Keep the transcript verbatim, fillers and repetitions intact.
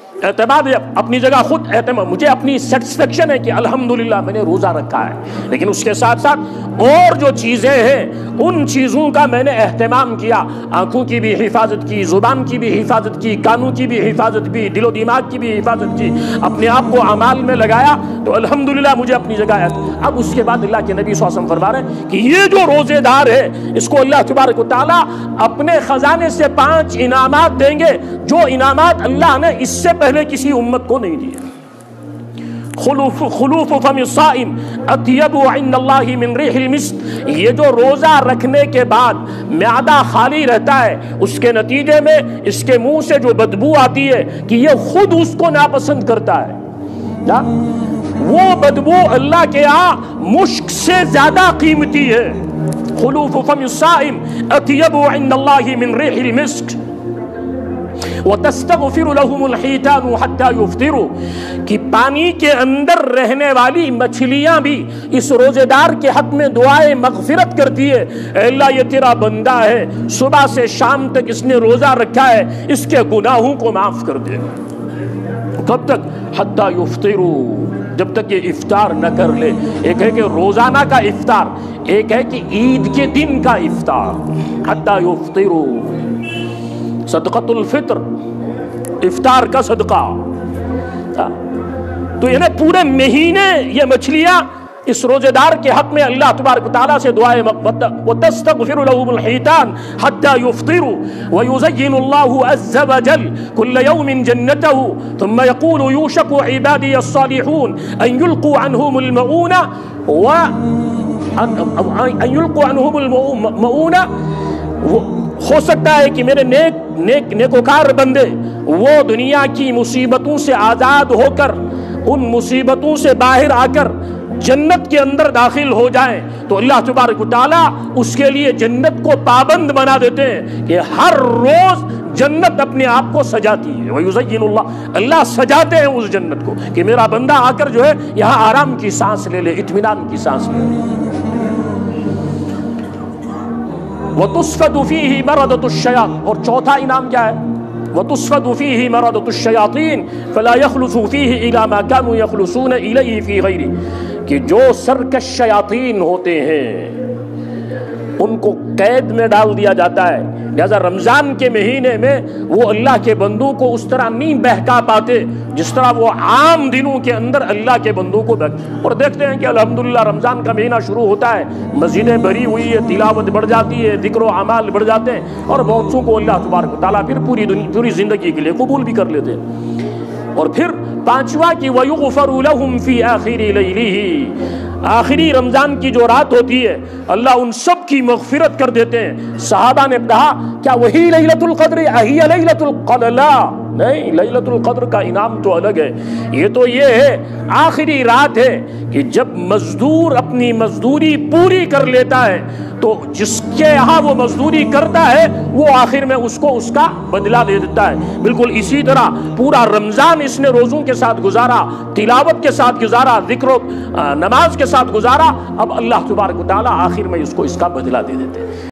اعتماد اپنی جگہ خود اعتماد، مجھے اپنی سیٹسفیکشن ہے کہ الحمدللہ میں نے روزہ رکھا ہے، لیکن اس کے ساتھ ساتھ اور جو چیزیں ہیں ان چیزوں کا میں نے اہتمام کیا، آنکھوں کی بھی حفاظت کی، زبان کی بھی حفاظت کی، کانوں کی بھی حفاظت کی، دل و دماغ کی بھی حفاظت کی، اپنے آپ کو اعمال میں لگایا، تو الحمدللہ مجھے اپنی جگہ ہے۔ اب اس کے بعد اللہ کے نبی صلی اللہ علیہ وسلم فرما رہے ہیں کہ یہ جو روزے دار ہے اس کو اللہ تبارک و تعالیٰ اپنے خزانے سے پانچ انعامات دیں گے جو انعامات اللہ نے اس سے پہلے کسی امت کو نہیں دیے۔ خلوف خلوف فم الصائم اطیب عند اللہ من ریح المسک، یہ جو روزہ رکھنے کے بعد معدہ خالی رہتا ہے اس کے نتیجے میں اس کے منہ سے جو بدبو آتی ہے کہ یہ خود اس کو ناپسند کرتا ہے، وہ بدبو اللہ کے ہاں مشک سے زیادہ قیمتی ہے۔ خلوف فم الصائم اطیب عند اللہ من ریح المسک وَتَسْتَغْفِرُ لَهُمُ الْحِيتَانُ حَتَّى يُفْطِرُوا، کہ پانی کے اندر رہنے والی مچھلیاں بھی اس روزے دار کے حق میں دعائے مغفرت کرتی ہے، اے اللہ یہ تیرا بندہ ہے، صبح سے شام تک اس نے روزہ رکھا ہے، اس کے گناہوں کو معاف کر دے۔ کب تک؟ حَتَّى يُفْطِرُوا، جب تک یہ افطار نہ کر لے۔ ایک ہے کہ روزانہ کا افطار، ایک ہے کہ عید کے دن کا افطار۔ حَتَّى يُفْطِرُوا، صدقۃ الفطر، افطار کا صدقہ۔ تو یعنی پورے مہینے یہ مچھلیاں اس روزے دار کے حق میں اللہ تبارک و تعالیٰ سے دعائیں وَتَسْتَغْفِرُ لَهُمُ الْحِيتَانُ حَتَّى يُفْطِرُوا وَيُزَيِّنُ اللَّهُ عَزَّ وَجَلَّ كُلَّ يَوْمٍ جَنَّتَهُ ثُمَّ يَقُولُ يُوشَكُ عِبَادِيَ الصَّالِحُونَ أَن يُلْقُوا عَنْهُمُ الْمَؤُونَ وَأَن يُلْقُوا عَنْهُمُ الْمَؤُونَ، ہو سکتا ہے کہ میرے نیک نیک نیکوکار بندے وہ دنیا کی مصیبتوں سے آزاد ہو کر، ان مصیبتوں سے باہر آ کر جنت کے اندر داخل ہو جائیں، تو اللہ تبارک و تعالیٰ اس کے لیے جنت کو پابند بنا دیتے ہیں کہ ہر روز جنت اپنے آپ کو سجاتی ہے۔ وَيُزَيِّنُ اللَّهُ، اللہ سجاتے ہیں اس جنت کو کہ میرا بندہ آ کر جو ہے یہاں آرام کی سانس لے لے، اطمینان کی سانس لے لے۔ وَتُصْفَدُ فِيهِ مَرَضَةُ الشَّيَاطِينِ، اور چوتھا انعام کیا ہے؟ وَتُصْفَدُ فِيهِ مَرَضَةُ الشَّيَاطِينِ فَلَا يَخْلُصُ فِيهِ إِلَى مَا كَانُوا يَخْلُصُونَ إِلَيْهِ فِي غَيْرِهِ، کہ جو سرکش شیاطین ہوتے ہیں ان کو قید میں ڈال دیا جاتا ہے، لہذا رمضان کے مہینے میں وہ اللہ کے بندوں کو اس طرح نہیں بہکا پاتے جس طرح وہ عام دنوں کے اندر اللہ کے بندوں کو بہک۔ اور دیکھتے ہیں کہ الحمدللہ رمضان کا مہینہ شروع ہوتا ہے، مسجدیں بھری ہوئی ہے، تلاوت بڑھ جاتی ہے، ذکر و اعمال بڑھ جاتے ہیں، اور بہت سو کو اللہ تبارک و تعالیٰ پھر پوری دنیا پوری زندگی کے لیے قبول بھی کر لیتے ہیں۔ اور پھر پانچواں کی وَيُغْفَرُ لَهُمْ فِي آخِرِ لَيْلِهِ، آخری رمضان کی جو رات ہوتی ہے اللہ ان سب کی مغفرت کر دیتے ہیں۔ صحابہ نے کہا کیا وہی لیلۃ القدر؟ اہی لیلۃ القدر؟ لا، نہیں، لیلۃ القدر کا انعام تو الگ ہے، یہ تو یہ ہے آخری رات ہے کہ جب مزدور اپنی مزدوری پوری کر لیتا ہے تو جس کے یہاں وہ مزدوری کرتا ہے وہ آخر میں اس کو اس کا بدلہ دے دیتا ہے۔ بالکل اسی طرح پورا رمضان اس نے روزوں کے ساتھ گزارا، تلاوت کے ساتھ گزارا، ذکر و نماز کے ساتھ گزارا، اب اللہ تبارک و تعالیٰ آخر میں اس کو اس کا بدلہ دے دیتے ہیں۔